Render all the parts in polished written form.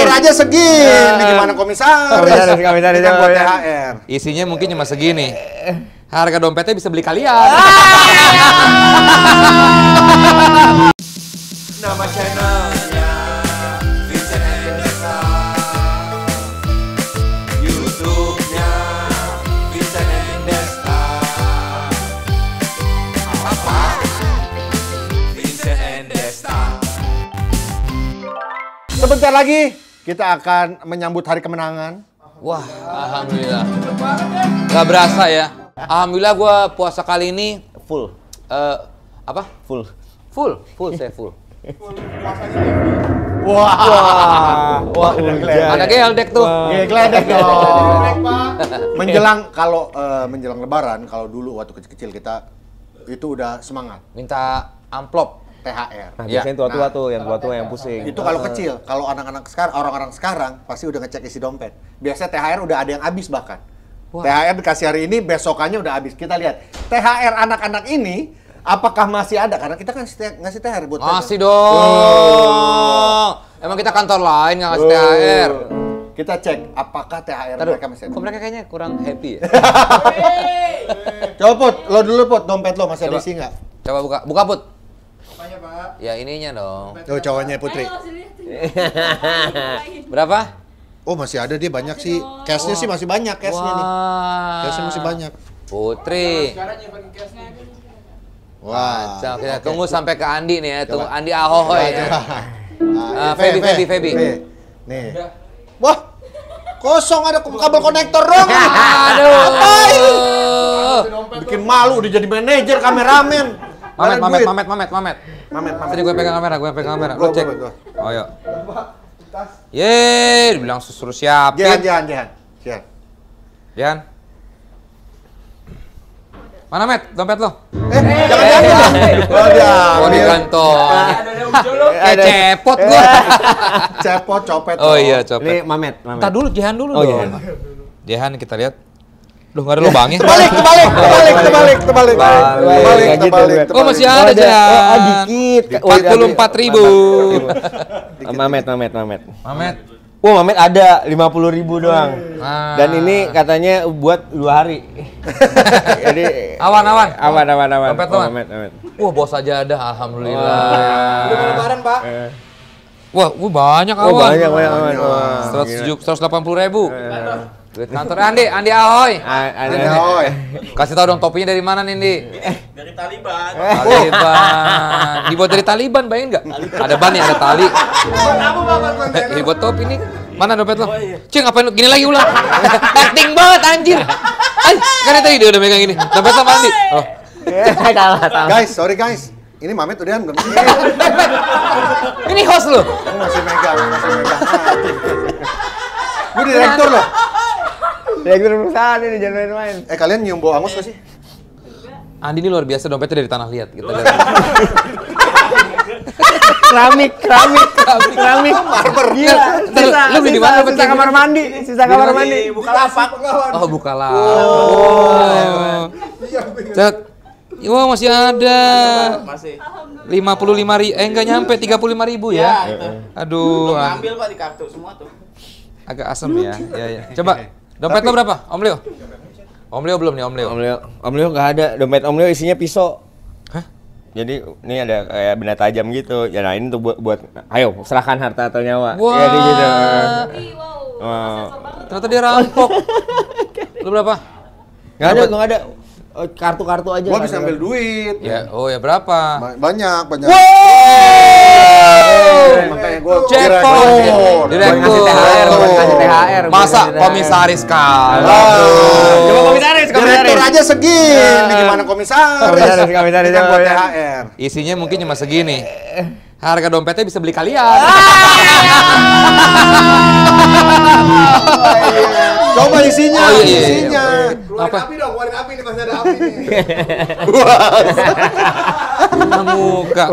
direktur aja segini, gimana komisaris? Komisaris yang buat THR. Isinya mungkin cuma segini. Harga dompetnya bisa beli kalian. Nama channelnya Vincent Endesa, YouTube-nya Vincent Endesa. Apa? Vincent Endesa. Sebentar lagi kita akan menyambut hari kemenangan. Wah, alhamdulillah. Gak berasa ya. Alhamdulillah gue puasa kali ini Full. apa? Full. Saya full. Wah, Ada geldek tuh. geledek dong. Menjelang menjelang Lebaran, kalau dulu waktu kecil-kecil kita itu udah semangat Minta amplop. THR. Nah, Iya. biasanya tua-tua tuh, yang tua-tua yang pusing. Itu kalau kecil, kalau anak-anak sekarang, orang-orang sekarang pasti udah ngecek isi dompet. Biasanya THR udah ada yang habis bahkan. Wah. THR dikasih hari ini, besokannya udah habis. Kita lihat THR anak-anak ini apakah masih ada? Karena kita kan ngasih THR buat mereka. Masih dong. Emang kita kantor lain nggak ngasih THR? Kita cek apakah THR Taduh, mereka masih ada. kok mereka kayaknya kurang happy ya? Coba Put, lo dulu Put, dompet lo masih ada Coba. isi nggak? Coba buka Put. Apanya, Pak? Ya ininya dong. Tuh cowoknya Putri. Berapa? Oh masih ada dia banyak sih. Cashnya sih masih banyak cashnya nih. Wah. Cashnya masih banyak. Putri. Sekarang nyimpen cashnya. Wah. Nah, kita oke. tunggu sampai ke Andi nih ya. Tunggu Coba. Andi Ahohoy ya. Coba. Feby. Nih. Wah. Kosong ada kabel konektor dong. Aduh. Bikin malu dia jadi manajer kameramen. Mamet. Tadi gue pegang kamera, Lo cek. Oh, yuk. Yeay, dibilang suruh siapin. Jangan. Jan. Mana Met? Dompet lo? Jangan. Oh, di kantong. Kayak cepot gua. Cepot, copet. Oh iya, Ini copet. Mamet. Entar dulu, Jehan dulu Oh, dong. Jehan kita lihat. Loh, nggak ada lubangnya. Terbalik. Oh, masih ada, Jehan. Dikit. 44.000. Mamet. Mamet. Oh, Mamet ada 50.000 doang. Ah. Dan ini katanya buat 2 hari. Jadi Awan. aman. Dompet lo, Oh, Man? Mamet. Wah, bos aja ada, alhamdulillah. Udah mau lebaran, Pak. Wah, banyak Oh, awan. banyak aman. Wah, 180.000. Duit kantor Andi Ahoy. Ada. Ahoy. Kasih tau dong topinya dari mana nih, Andi? Dari Taliban. Taliban. Dibuat dari Taliban, bayangin nggak? Ada ban nih, ada tali. Dibuat topi nih. Mana dompet lo? Cing, ngapain lu? Gini lagi ulang. Acting banget, anjir. Kan tadi dia udah megang gini. Dompet lo Andi. Oh. Kalah. Sorry guys. Ini Mamet udah belum? Ini host lo. Masih megang. Gue direktur loh. Direktur perusahaan ini jangan main-main. Kalian nyium bau angus gak sih? Andi ini luar biasa, dompetnya dari tanah liat. Kita lihat. Keramik. Marmer. Gila. Lu beli di mana dompet Sisa kayak kamar gini? mandi. Sisa kamar mandi. Bukalapak. Oh, Bukalapak. Cet. Wah, masih ada. Masih. 55.000. Enggak nyampe 35.000 Ya, ya. itu. Aduh. Belum ngambil, Pak, di kartu semua tuh. Agak asem ya. Ya. Coba. Dompet lo berapa? Om Leo? Om Leo belum nih, Om Leo. Om Leo nggak ada. Dompet Om Leo isinya pisau. Hah? Jadi ini ada kayak benda tajam gitu. Ya nah ini tuh buat ayo serahkan harta atau nyawa. Wah. Jadi gitu. Wow, Ternyata dia rampok. Lu berapa? Nggak ada. Oh, kartu-kartu aja. Gua bisa ambil duit. Ya, oh ya berapa? Banyak. Makanya gua Jackpot. Direktur. Kasih THR. Masa komisaris kalah? Coba komisaris. Direktur aja segini, gimana komisaris? Komisaris Kita buat THR. Isinya mungkin cuma segini. Harga dompetnya bisa beli kalian. Coba isinya, Oh, iya. isinya. Apa? Keluarin api nih, masih ada api nih. Muka.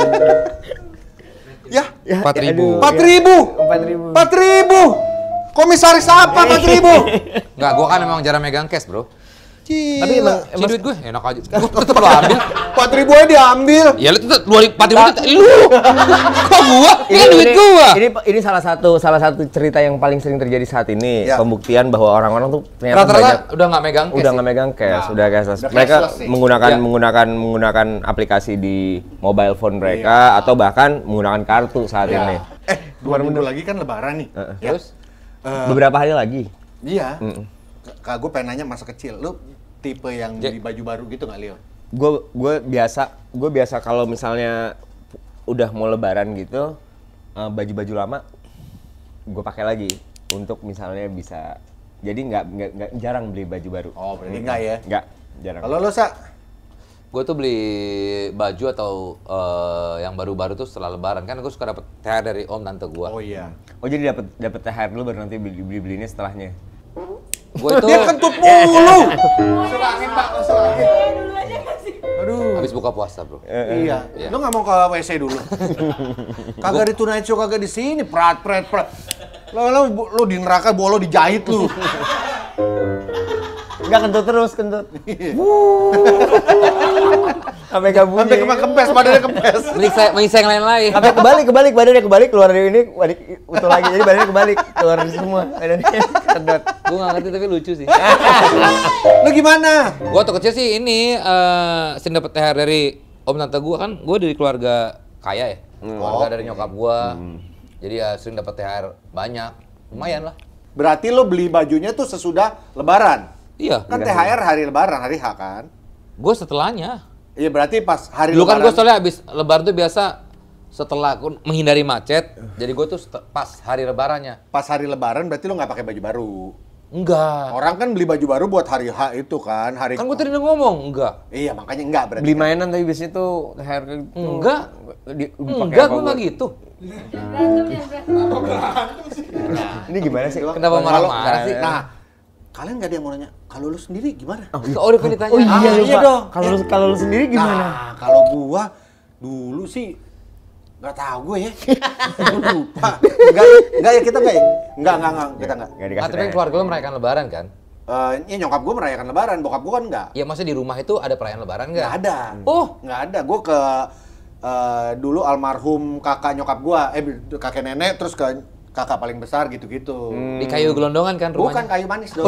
Ya, 4.000. 4.000. Komisaris apa 4.000? Enggak, gua kan memang jarang megang cash, Bro. Tapi emang duit gue enak aja. Gue tetep lo ambil. 4.000 aja diambil. Ya lu tetep 4.000 lu. Kok gua? Ini kan duit gua. Ini salah satu cerita yang paling sering terjadi saat ini. Ya. Pembuktian bahwa orang-orang tuh ternyata Rata-rata udah nggak megang cash. udah nggak megang cash, udah cashless. udah Mereka cashless sih. menggunakan aplikasi di mobile phone mereka atau bahkan menggunakan kartu saat ini. 2 minggu lagi kan lebaran nih. Ya. Terus Beberapa hari lagi. Iya. Kak, gue pengen nanya masa kecil. Lu tipe yang beli baju baru gitu nggak, Leo? Gue biasa kalau misalnya udah mau lebaran gitu, baju-baju lama gue pakai lagi untuk misalnya bisa. Jadi nggak jarang beli baju baru. Oh, berarti enggak ya? Nggak, jarang. Kalau lo, Sa? gue tuh beli baju atau yang baru-baru tuh setelah lebaran kan gue suka dapet THR dari om tante gue. Oh iya. Oh jadi dapat THR dulu baru nanti belinya setelahnya. Gue itu Dia kentut mulu. Dulu aja kasih. Aduh. habis buka puasa bro. Iya. Iya. Lo nggak mau ke WC dulu? Kagak di Tonight Show, kagak di sini. Prat. Lo di neraka bawa lo dijahit lu. Enggak kentut. Sampai gak bunyi. Sampai kempes, badannya kempes. Menyiksa yang lain-lain. Sampai kebalik badannya keluar dari ini, balik utuh lagi. Jadi badannya kebalik, keluar dari semua. Badannya kedot. Gue nggak ngerti tapi lucu sih. Lo gimana? Gue waktu kecil sih ini sering dapet THR dari om tante gue kan. Gue dari keluarga kaya ya. Keluarga dari nyokap gue. Jadi ya sering dapet THR banyak. Lumayan lah. Berarti lo beli bajunya tuh sesudah lebaran? Iya. Kan THR hari lebaran, hari H kan? Gue setelahnya. Iya berarti pas hari Dulu kan lebaran. gue soalnya abis lebaran tuh biasa setelah aku menghindari macet. Jadi gue tuh pas hari lebarannya. Pas hari lebaran berarti lo nggak pakai baju baru. Enggak. Orang kan beli baju baru buat hari H itu kan, hari. Kan gue tadi udah ngomong enggak. Iya makanya enggak berarti. Beli mainan tapi biasanya tuh THR gitu. Enggak. Dipakai Enggak, apa gue nggak buat? gitu. Ini gimana sih? Kenapa marah-marah sih? Nah, kalian nggak ada yang mau nanya, kalau lu sendiri gimana? Oh, udah pengen ditanya. Oh iya, iya lupa. dong. Kalau lu sendiri gimana? Nah, kalau gua dulu sih nggak tahu gue ya. Gua lupa. Enggak ya kita enggak ya? Enggak, kita enggak. Nggak Ah, dikasih tapi kan THR. keluarga lo merayakan lebaran kan? Ini nyokap gue merayakan lebaran, bokap gue kan enggak. Ya maksudnya di rumah itu ada perayaan lebaran nggak? Nggak ada. Oh. Nggak ada. Gue ke dulu almarhum kakak nyokap gua, kakek nenek, terus ke kakak paling besar gitu-gitu. Di kayu gelondongan kan Bukan rumahnya? kayu manis dong.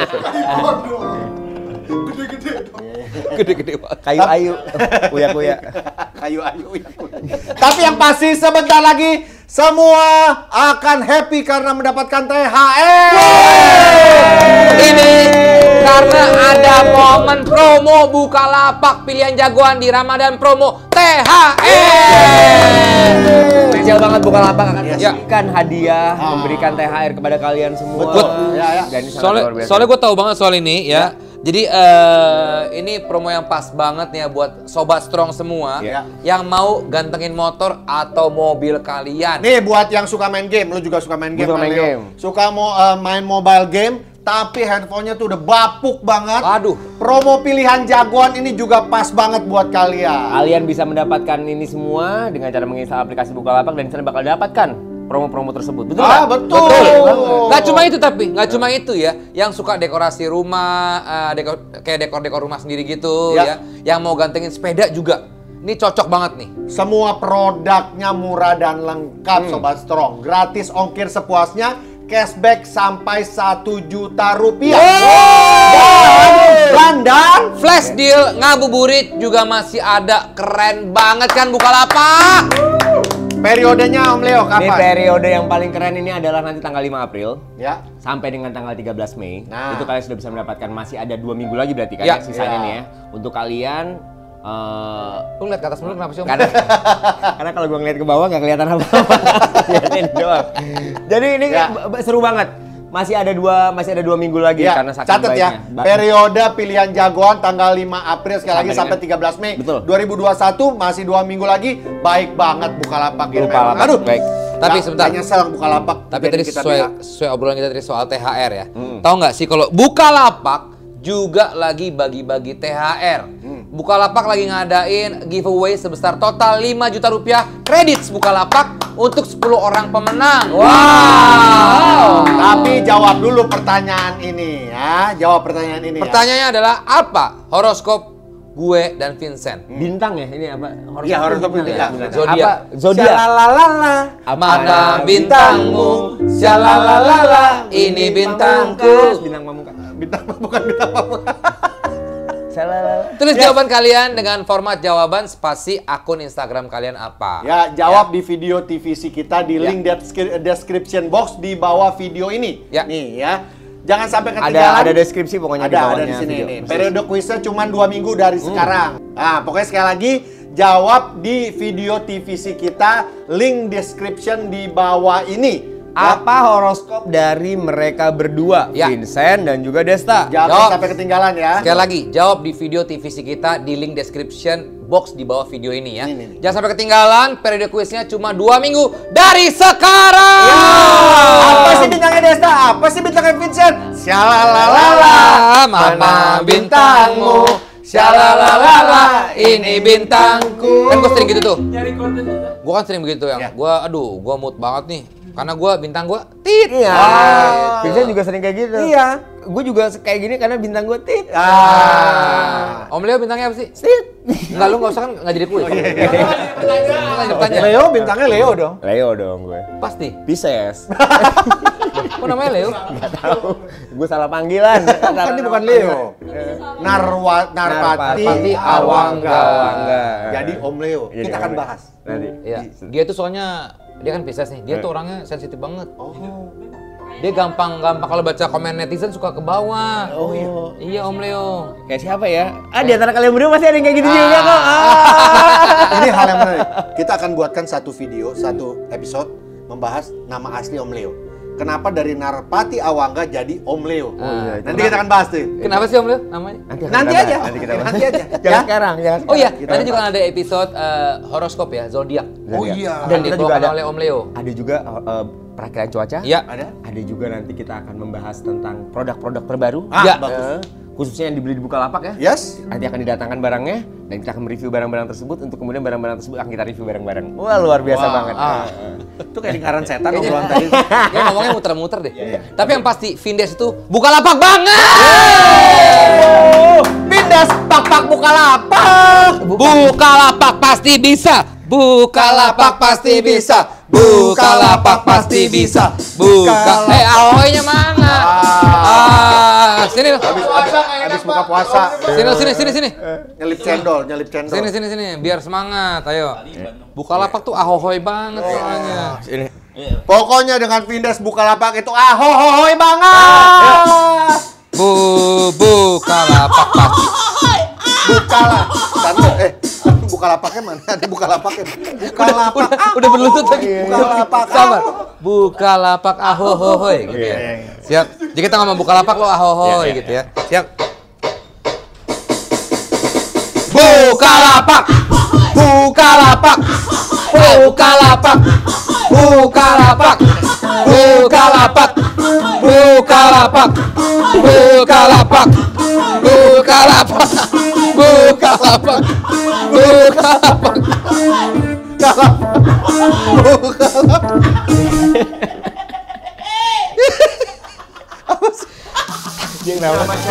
Gede-gede banget. Kayu ayu. Kuya. Kayu ayu. Tapi yang pasti sebentar lagi semua akan happy karena mendapatkan THR. Ini karena ada momen promo Bukalapak pilihan jagoan di Ramadan promo THR. Spesial banget Bukalapak akan Yes. memberikan hadiah, memberikan THR kepada kalian semua. Betul. Ya. Dan ini sangat luar biasa. Soalnya gue tahu banget soal ini ya. Jadi ini promo yang pas banget nih ya buat sobat strong semua Ya. yang mau gantengin motor atau mobil kalian. Nih buat yang suka main game, lu juga suka main game, Suka kan, main Leo? game. Suka mau main mobile game, tapi handphonenya tuh udah bapuk banget. Aduh. Promo pilihan jagoan ini juga pas banget buat kalian. Kalian bisa mendapatkan ini semua dengan cara menginstal aplikasi Bukalapak dan kalian bakal dapatkan promo-promo tersebut. Betul nggak? Betul. Nggak cuma itu tapi, nggak cuma itu ya. Yang suka dekorasi rumah, kayak dekor-dekor rumah sendiri gitu Ya. ya. Yang mau gantengin sepeda juga. Ini cocok banget nih. Semua produknya murah dan lengkap, Sobat Strong. Gratis ongkir sepuasnya, cashback sampai 1 juta rupiah. Dan Flash deal ngabuburit juga masih ada. Keren banget kan Bukalapak. periodenya Om Leo Ini kapan? periode yang paling keren ini adalah nanti tanggal 5 April Ya. sampai dengan tanggal 13 Mei. Nah. Itu kalian sudah bisa mendapatkan, masih ada 2 minggu lagi berarti kan Ya. ya, sisanya Ya. nih ya. Untuk kalian Lu lihat ke atas dulu kenapa sih Om? karena kalau gua ngeliat ke bawah nggak kelihatan apa-apa. Liatin doang. Jadi ini Ya. seru banget. Masih ada 2 minggu lagi Ya, karena saking catat ya. baiknya. Periode pilihan jagoan tanggal 5 April sekali lagi sampai Sampai 13 Mei. Betul. 2021 masih 2 minggu lagi. Baik banget Bukalapak ini Bukalapak, memang. Aduh. baik. Tapi sebentar. Nggak nyesel Bukalapak. Tapi Jadi tadi kita sesuai obrolan kita tadi soal THR ya. Tahu nggak sih kalau Bukalapak juga lagi bagi-bagi THR. Bukalapak lagi ngadain giveaway sebesar total 5 juta rupiah kredit Bukalapak untuk 10 orang pemenang. Wow. Tapi jawab dulu pertanyaan ini ya. Jawab pertanyaan ini. Pertanyaannya adalah apa horoskop gue dan Vincent? Bintang ya ini apa? Iya, horoskop bintang. Zodiak. Apa? Zodiak. Shalalala. Mana bintangmu? Shalalala, ini bintangku. Bintang Pamungkas. Bintang bukan bintang apa? Shalalala. Tulis jawaban kalian dengan format jawaban spasi akun Instagram kalian apa. Ya, jawab di video TVC kita di link description box di bawah video ini. Ya. Nih ya. Jangan sampai ketinggalan. Ada deskripsi pokoknya di Ada bawahnya di sini video. nih. Periode kuisnya cuma 2 minggu dari sekarang. Nah, pokoknya sekali lagi jawab di video TVC kita, link description di bawah ini. Apa horoskop dari mereka berdua, Ya. Vincent dan juga Desta? Jangan Jawab. sampai ketinggalan ya. Sekali lagi, jawab di video TVC kita di link description box di bawah video ini ya. Ini. Jangan sampai ketinggalan, periode kuisnya cuma 2 minggu dari sekarang. Apa sih bintangnya Desta? Apa sih bintangnya Vincent? Shalalalala, Mana bintangmu? Shalalalala, ini bintangku. Kan gue sering gitu tuh. Nyari konten juga. Gue kan sering begitu yang Ya. gue mood banget nih. Karena gue bintang gue tit. Iya. Ah. Vincent juga sering kayak gitu. Iya. Gue juga kayak gini karena bintang gue tit. Ah. Om Leo bintangnya apa sih? Tit. Enggak, lu nggak usah kan nggak jadi kuis. Lanjut tanya. Leo bintangnya Leo dong. Leo dong gue. Pasti. Pisces. Kok namanya Leo? Gak tahu. Gue salah panggilan. Kan dia bukan Leo. Narpati Awangga. Jadi Om Leo. Jadi Kita Om akan Leo. bahas. Nanti. Iya. Dia tuh soalnya dia kan Pisces nih. Dia tuh orangnya sensitif banget. Dia gampang kalau baca komen netizen suka ke bawah. Oh iya. Iya Om Leo. Kayak siapa ya? Di antara kalian berdua pasti ada yang kayak gitu juga kok. Ini hal yang menarik. Kita akan buatkan satu video, satu episode membahas nama asli Om Leo. Kenapa dari Narpati Awangga jadi Om Leo? iya, Nanti kita akan bahas tuh. Kenapa sih Om Leo namanya? Nanti aja. Nanti kita bahas. Nanti aja. Jangan Ya? sekarang, jangan. Oh iya, sekarang. nanti juga ada episode horoskop ya, zodiak. Oh iya. Dan kita juga dibawakan ada oleh Om Leo. Ada juga perakiraan cuaca. Iya. Ada juga nanti kita akan membahas tentang produk-produk terbaru. Ya. Bagus. Khususnya yang dibeli di Bukalapak ya. Yes. Nanti akan didatangkan barangnya dan kita akan mereview barang-barang tersebut untuk kemudian barang-barang tersebut akan kita review bareng-bareng. Wah, luar biasa banget. Itu kayak lingkaran setan Kayaknya- obrolan tadi. Dia ngomongnya muter-muter deh. Tapi yang pasti Vindes itu Bukalapak banget. Pindas pak Bukalapak. Bukalapak pasti bisa. Bukalapak pasti bisa. Bukalapak pasti bisa. Ahoynya mana? Sini loh. Habis buka puasa. Sini. Nyelip cendol. Sini. Biar semangat, ayo. Bukalapak tuh ahoy banget soalnya. Pokoknya dengan Vindes Bukalapak itu ahoy banget. Bukalapak pasti. Bukalapaknya mana? Ada Bukalapaknya. Bukalapak. Udah berlutut lagi. Bukalapak. Sabar. Bukalapak ahohoy gitu ya. Siap. Jadi kita ngomong Bukalapak lo ahohoy gitu ya. Siap. Bukalapak. Bukalapak. Bukalapak. Bukalapak. Bukalapak. Bukalapak. Bukalapak. Bukalapak. Bukalapak. Bukalapak. Dia kenapa?